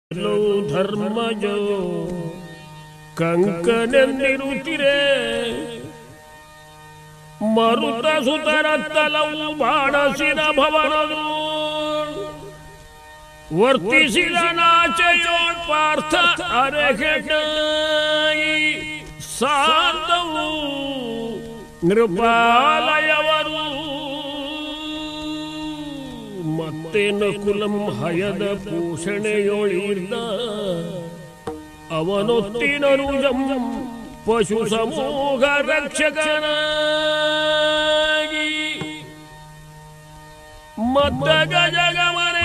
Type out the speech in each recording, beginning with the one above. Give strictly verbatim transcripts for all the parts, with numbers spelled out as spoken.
ಧರ್ಮಜೋ ಕಂಕನೆಂದಿರುತ್ತಿರೆ ಮರುತ ಸುತರ ತಲವು ಬಾಡಸಿದ ಭವನದು ವರ್ತಿಸಿದ ನಾಚಯೋಳ್ ಪಾರ್ಥ ಅರೆಗೆಟಾಯಿ ಸಾಂತವು ನೃಪಾಲಯವರು ಮತ್ತೇನ ಕುಲಂ ಹಯದ ಪೋಷಣೆಯೊಳಿರ್ದ ಅವನೊತ್ತಿನರುಜಂ ಪಶು ಸಮೂಹ ರಕ್ಷಕನಾಗಿ ಮತ್ತ ಗಜಗಮನೆ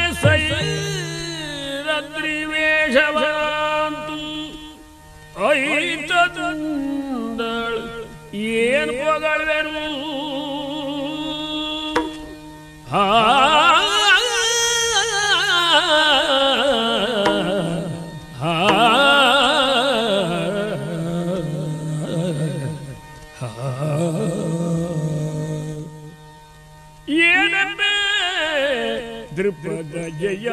ಸೈರದ್ರಿ ವೇಷವಂತು ಐತಂದಳ ಏನ್ ಪೊಗಳ್ವೆನು ಹಾ ದೃಪದ ಜಯ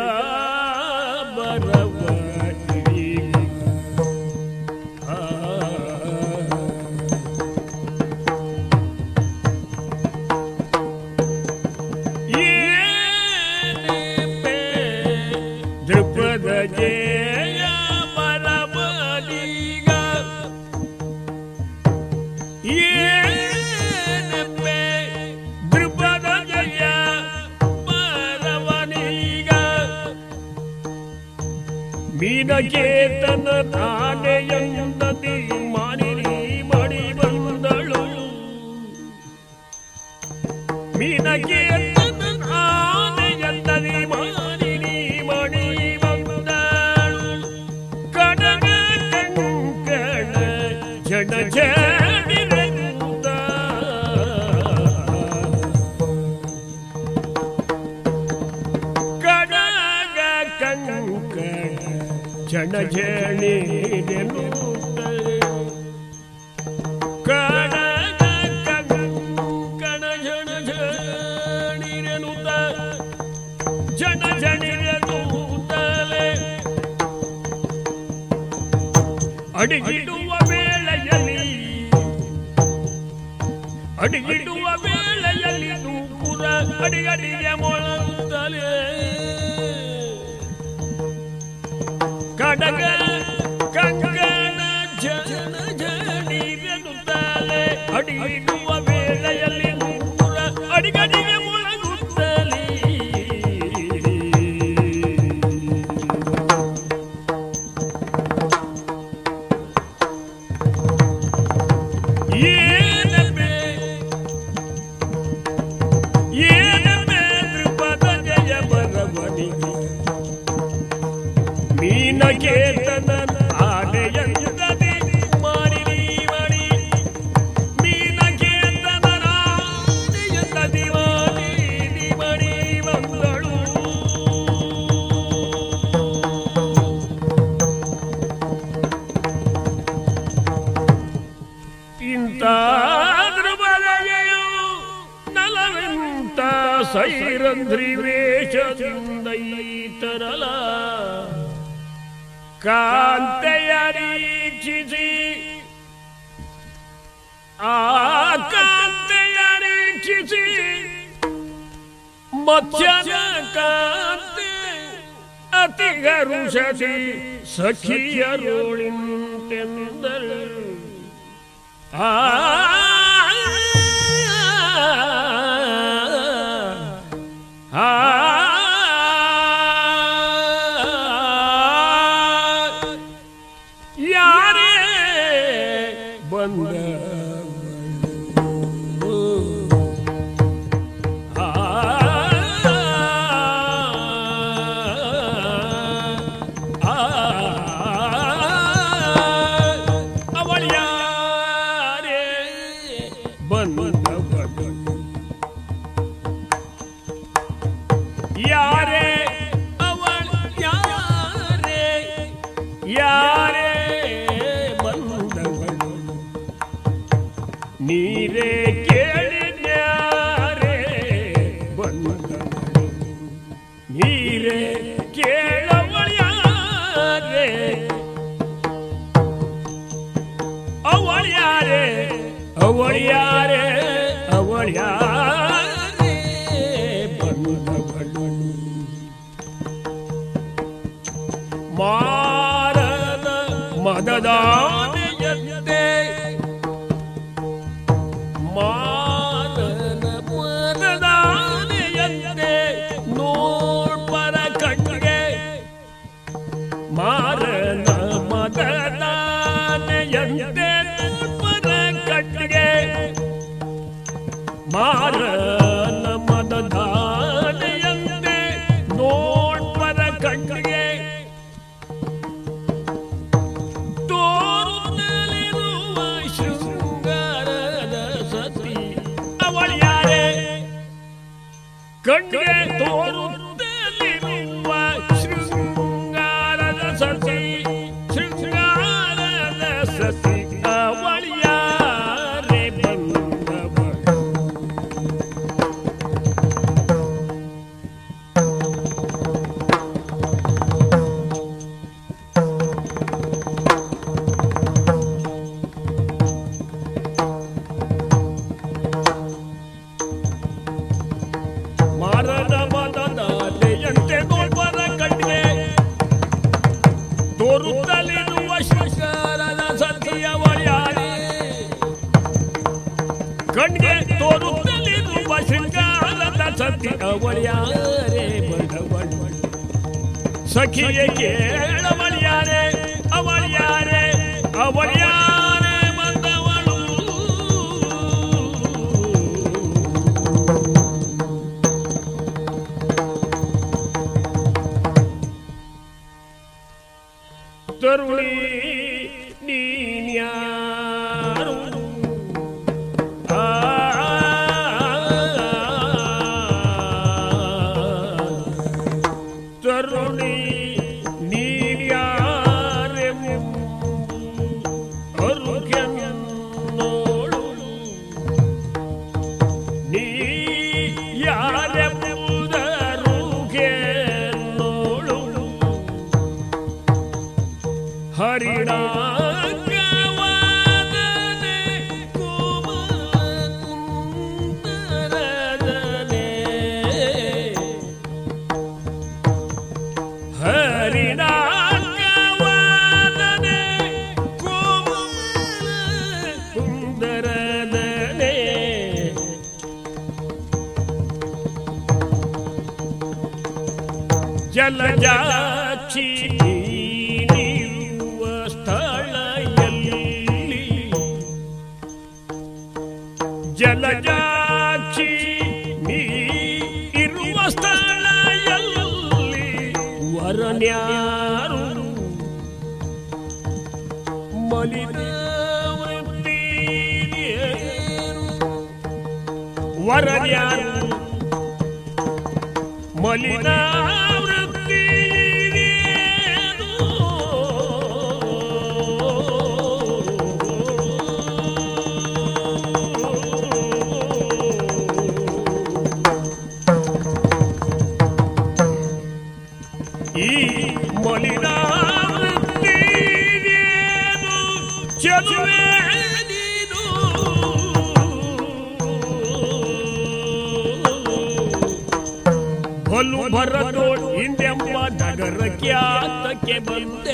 ಬರವರಿ ದೃಪದ ಜಯ ಬರವರಿಗ ದೃಪದ ಜಯ ಮೀನಕೇತನ ನಾನೆಯಂದದಿ ಮಾನಿನಿ ಮಣಿ ಬಂದಳು ಮೀನಕೇತನ ನಾನೆಯಂದದಿ ಮಾನಿನಿ ಮಣಿ ಬಂದಳು ಕಡಗ ಕಂಕಣ ಜಡ ಜಡಿರಂದ ಕಡಗ ಕಂಕಣ ಜನ ಜಣಿರೆನು ಕಡಗ ಕಂಕಣ ಜನ ಜಣಿರೆನು ಜನ ಜಣಿರೆನು ಅಡಿಗಿಡುವ ವೇಳೆಯಲ್ಲಿ ಅಡಿಗಿಡುವ ವೇಳೆಯಲ್ಲಿ ನೂಪುರ ಅಡಿಗಡಿಗೆ ಮೊಳಗುತ್ತಲೇ ಕಡಗ ಕಂಕಣ ಜನ ಜಡಿರೆನುತ್ತಲೇ ಅಡಿಗಿಡುವ ವೇಳೆಯಲ್ಲಿ ನೂಪುರ ಅಡಿಗಡಿಗೆ ಮೊಳಗುತ್ತಲೇ ಏನಬೆ ಏನಬೆ ದೃಪದ ಜಯ ಬರವಣಿಗೆ ಮೀನಕೇತನ ಆನೆಯಂದದಿ ಮಾನಿನಿ ಮಣಿ ಮೀನಕೇತನ ಆನೆಯಂದದಿ ಮಾನಿನಿ ಮಣಿ ಬಂದಳು ಇಂಥ ದೃಬಲಯು ನಲವೆಂತ ಸೈರಂಧ್ರಿ ವೇಷದಿಂದೈತರಲ ಕಾಂತೆಯ ರೀಕ್ಷಿಸಿ ಆ ಕಾಂತೆಯ ರೀಕ್ಷಿಸಿ ಮತ್ಸ್ಯನ ಕಾಂತೆ ಅತಿ ಗರುಷಸಿ ಸಖಿಯರೋಳಿಂತೆಂದರು ಆ ಯಾರೇ ಅವಳ ಯಾರೇ ಯಾರೇ ಬಂದವಳು ನೀರೇ ಕೇಳಿದ್ಯಾರೇ ಬಂದವಳು ನೀರೇ ಕೇಳವಳ ಅವಳ್ಯಾರೆ ಅವಳ್ಯಾರೆ ಅವಳ್ಯಾರೆ ಬಂದವಳು ಮಾರದ ಮದದಾನೆಯಂತೆ ಮಾರನ ಮದದಾನೆಯಂತೆ ನೋಡ್ಪರ ಕಣ್ಣಿಗೆ ಮಾರನ ಮದದಾನೆಯಂತೆ ಮಾರನ ಮದದಾನೆಯಂತೆ ನೋಡ್ಪರ ಕಣ್ಣಿಗೆ ತೋರುತ್ತಲಿರುವ ಶೃಂಗಾರದ ಸತಿ ಅವಳ್ಯಾರೆ ಕಣ್ಣಿಗೆ ತೋರುತ್ತಲಿರುವ ಶೃಂಗಾರದ ಸತಿ ಶೃಂಗಾರದ ಸತಿ ಅವಳ್ಯಾರೆ ಬಂದವಳು ಮಾರದ ಮದದಾನೆಯಂತೆ ನೋಡ್ಬರ ಕಣ್ಣಿಗೆ ತೋರುತ್ತಲಿರುವ ಶೃಂಗಾರದ ಸತಿ ಅವಳ್ಯಾರೆ ಕಣ್ಣಿಗೆ ತೋರುತ್ತಲಿರುವ ಶೃಂಗಾರದ ಸತಿ ಅವಳ್ಯಾರೆ ಬಂದವಳು ಸಖಿಯೇ ಕೇಳವಳ್ಯಾರೆ ಅವಳ್ಯಾರೆ ಅವಳ್ಯಾರೆ ಬಂದವಳು ತರುಣಿ ನೀನ್ಯಾರು ಆ ತರುಣಿ ನೀನ್ಯಾರೆಂಬ ಅರುಗೆನ್ನೋಳು ನೀ ಯಾರೆಂಬುದರುಗೆನ್ನೋಳು ಹರಿಣಾಂಗವಾದನೆ ಕೋಮಲಕುಂದರದನೆ ಹರಿಣಾಂಗವಾದನೆ ಕೋಮಲಕುಂದರದನೆ ಜಲಜಾಕ್ಷಿ ಜಲಜಾಕ್ಷಿ ನೀ ಇರುವ ಸ್ಥಳ ಎಲ್ಲಿ ವರನ್ಯಾರು ಮಲಿನವೃತ್ತಿ ವರನ್ಯಾರು ಮಲಿನವೃತ್ತಿ ಈ ಮಲಿನಾವೃತ್ತಿ ಚಲುವೆ ನೀನು ಬಲು ಭರತೋಳ್ ಹಿಂದೆಂಬ ನಗರ ಖ್ಯಾತಕ್ಕೆ ಬಂದೆ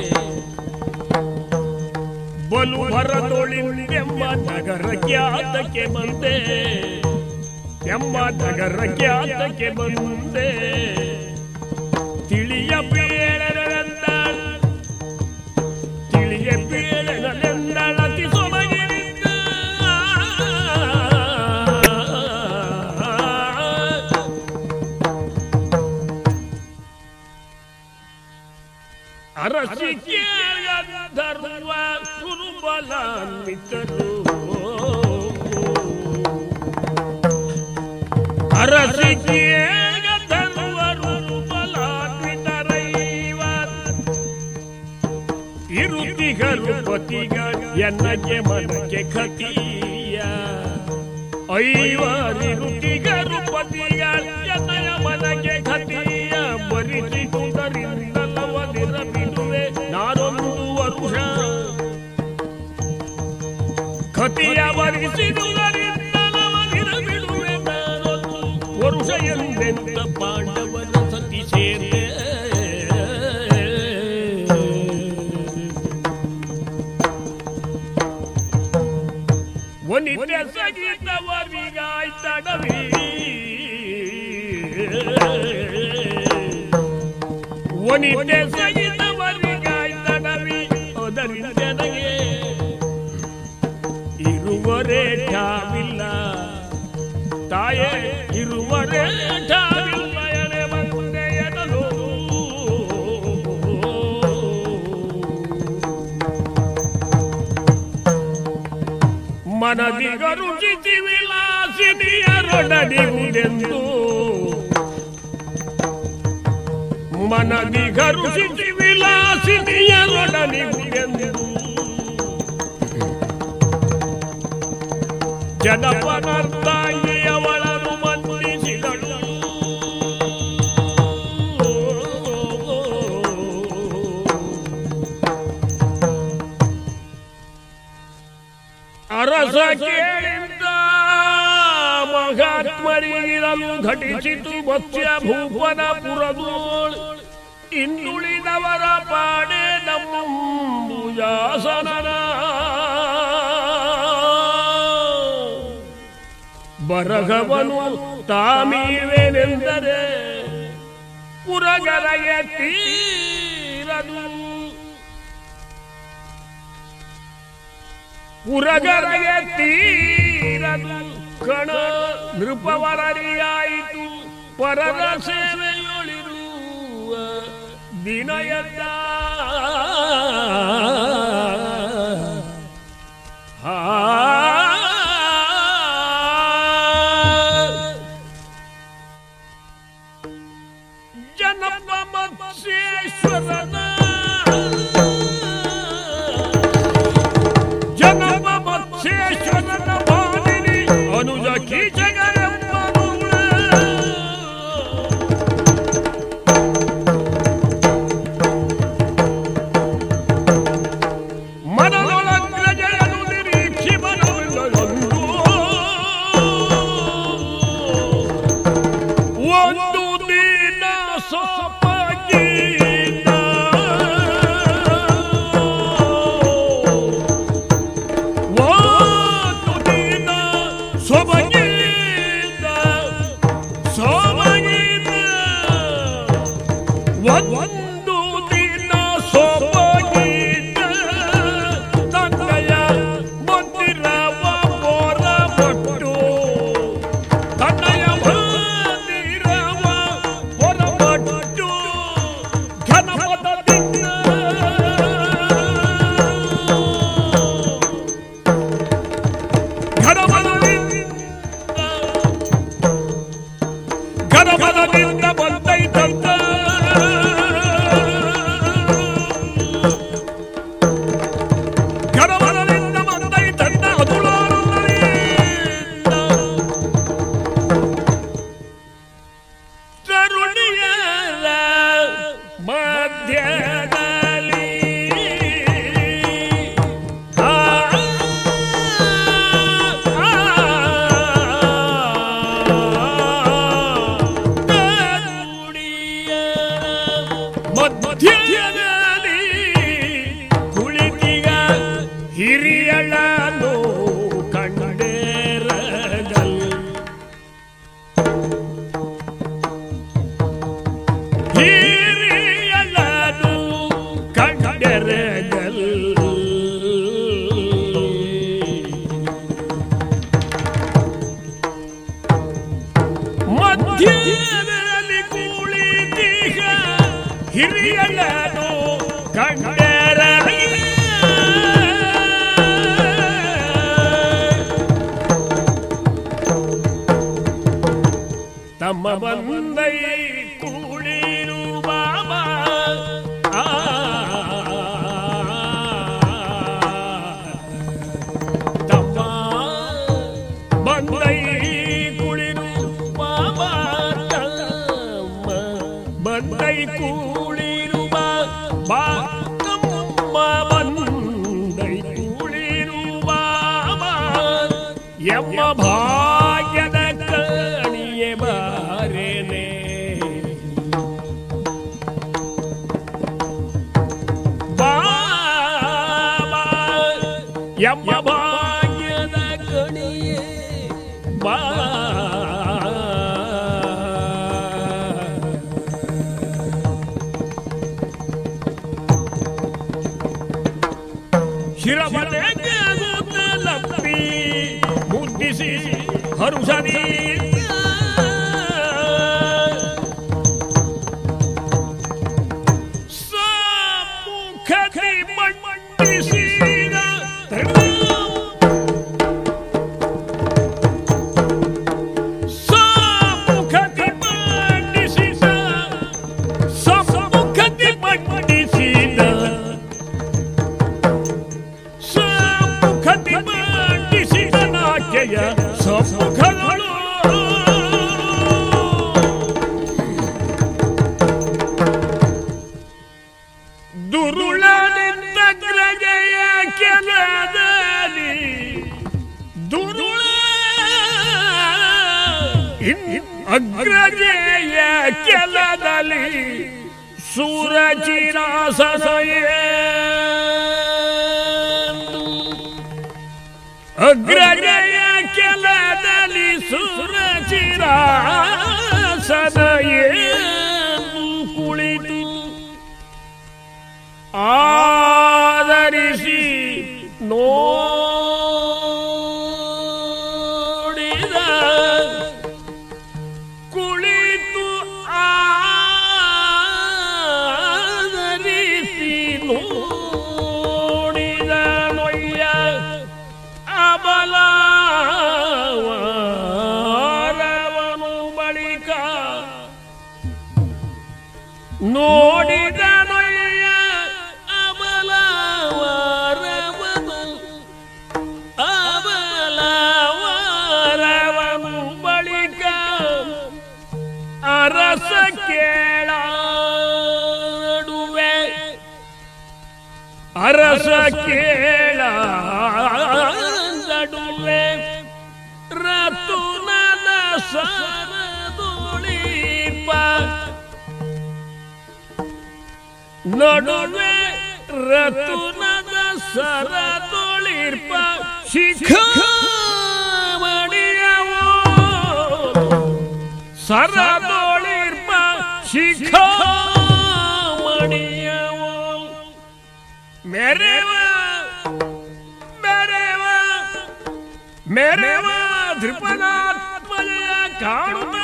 ಬಲು ಭರತೋಳ್ ಹಿಂದೆಂಬ ನಗರ ಖ್ಯಾತಕ್ಕೆ ಬಂದೆ ಎಂಬ ನಗರ ಖ್ಯಾತಕ್ಕೆ ಬಂದೆ ತಿಳಿಯ ಬೇಡರಂದಾಳ ತಿಳಿಯ ಬೇಡರೆಂದಾಳ ಅತಿ ಸೊಬಗಿನಿಂದ ಅರಸಿ ಕೇಳಗಂಧರ್ವ ಸುರುಬಲಾನ್ವಿತರು ಅರಸಿ ಕೇಳಗಂಧರ್ವರು ಬಲಾನ್ವಿತರೈವ ಇರುತಿಗರು ಪತಿಗಳು ಎನ್ನಗೆ ಮನಕ್ಕೆ ಖತಿಯ ಐವರಿರುತಿಗರು ಪತಿಗಳು ಎನ್ನಯ ಮನಕ್ಕೆ ಖತಿಯ ಬರಿಸಿದುದರಿಂದಲವದಿರ ಬಿಡುವೆ ವರುಷ ಕತಿಯ ವರಿಸಿದುದರಿಂದಲವನಿರಬಿಡುವೆ ನಾನೊಂದು ವರುಷ ಎಂದೆಂದ ಪಾಂಡವನ ಸತಿ ಸೇರೆ ಒನಿತ್ಯ ಸಗಿತವರಿಗಾಯ್ತಡವಿ ಒನಿತ್ಯ ಸಗಿತವರಿಗಾಯ್ತಡವಿ ಅದರಿಂದೆನಗೆ ಇರುವರೇ ಠಾವಿಲ್ಲ ತಾಯೇ ಇರುವರೇ ಠಾವಿಲ್ಲ ಎನೆ ಬಂದೆ ಎನ್ನಲು ಮನದಿಗರು ಜಿತಿ ವಿಲಾಸಿನಿಯರೊಡನಿಗುದೆಂದು ಮನದಿಗರು ಜಿತಿ ವಿಲಾಸಿನಿಯರೊಡನಿಗುದೆಂದು ಜನಪನರ್ತಾಯಿಯವಳರು ಮನ್ನಿಸಿದಳು ಅರಸ ಕೇಳಿದ್ದ ಮಹಾತ್ಮರಿಗಿರಲು ಘಟಿಸಿತು ಮತ್ಸ್ಯ ಭೂಪನ ಪುರದೋಳ್ ಇನ್ನುಳಿದವರ ಪಾಡೆ ನಂಬುಜಾಸನನ ಬರಗವನು ತಾಮೀವೆನೆಂದರೆ ಪುರಗರಗೆ ತೀರದು ಪುರಗರಗೆ ತೀರದು ಕಣ ನೃಪವರರಿಯಾಯಿತು ಪರರ ಸೇವೆಯೊಳಿರುವ ದಿನಯದ ಹಾ ಜನಪ ಮತ್ಸ್ಯೇಶ್ವರನ ಜನಪ ಮತ್ಸ್ಯೇಶ್ವರನ ಬಾಲಿನಿ ಅನುಜ ಕೀಚಗರೆಂಬನು ಮನದೊಳಗ್ರಜಯನು ನಿರೀಕ್ಷಿ ಮನವಿಲ್ಲದೊಂದು ಒಂದು ದಿನ ಸೊಪ್ಪಗಿನ ಒಂದು ದಿನ ಸೊಬಗಿನ ಸೊಬಗಿನ ಒಂದು ದಿನ ಸೊಬಗಿನ ತಂದೆಯ ಮಂದಿರವ ಬೋರ ಬಟ್ಟು ತನ್ನಯ ಮಂದಿರವ ಹೊರಬಟ್ಟು ಘನಪದದಿಂದ ಘನಪದದಿಂದ ಬಂದೈತಂತ ಘನಪದದಿಂದ ಬಂದೈತಂತ ಅದುಳಾರಲ್ಲಿಂದ ತರುಣಿಯರ ಮಧ್ಯದಲ್ಲಿ ಆ ಮಧ್ಯದಲ್ಲಿ ಕುಳಿತಿಗ ಹಿರಿಯಳನು ಕಂಡೇರಗಲ್ ಹಿರಿಯಳನು ಕಂಡೇರಗಲ್ ಮಧ್ಯದಲ್ಲಿ ಕುಳಿತಿಗ ಹಿರಿಯಳನು ಕಂಡೇರಗಲ್ ತಮ್ಮ ಬಂದೈ ಕೂಳಿರು ಬಾಬಾ ಆ ತಮ್ಮ ಬಂದೈ ಕುಳಿರು ಬಾಬಾ ತಮ್ಮ ಬಂದೈ ಕೂಳಿರು ಬಾ ತಮ್ಮ ಬಂದ ಎಂಬ ಭಾಗ್ಯದ ಕಣಿಯೇ ಬಾ ಶಿರಬಲೆಗೆ ಲಪ್ಪಿ ಮುದ್ದಿಸಿ ಹರುಷದಿ ಸಮ್ಮುಖದಿ ಮಂಡಿಸಿದ ಸಮ್ಮುಖದಿ ಮಂಡಿಸಿದ ಸಮ್ಮುಖದಿ ಮಂಡಿಸಿದ ಸಮ್ಮುಖದಿ ಮಂಡಿಸಿದ ನಾಟ್ಯಯ ಸಮ್ಮುಖಗಳು ದುರುಳನಿಂದ ಗ್ರಜೆಯ ಕೆಲದಲ್ಲಿ ದುರುಳ ಅಗ್ರಜೆಯ ಕೆಲದಲ್ಲಿ ಸೂರಚಿರಾಸನಯೇ ಅಗ್ರಜೆಯ ಕೆಲದಲ್ಲಿ ಸೂರಚಿರಾಸನಯೇ ಕುಳಿತು ಆದರಿಸಿ ನೋಡಿದ ಕುಳಿತು ಆದರಿಸಿ ನೋಡಿದ ನೊಯ್ಯ ಅಬಲವನು ಬಳಿಕ ನೋಡಿದ ಅರಸ ಕೇಳಾಡುವೆ ಅರಸ ಕೇಳಾಡುವೆ ರತುನದ ಸರದೊಳಿಪ ನಡುವೆ ರತುನದ ಸರದೊಳಿರ್ಪ ಶಿಖಾಮಣಿಯವೋ ಸರದೊಳಿರ್ಪ ಶಿಖಾಮಣಿಯವೋ ಮೆರೆವ ಮೆರೆವ ಮೆರೆವ ಧೃಪದಾತ್ಮಜಯ ಕಾಣುತ್ತ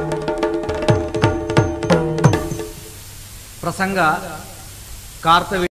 ಪ್ರಸಂಗ ಕಾರ್ತವೀರ್ಯ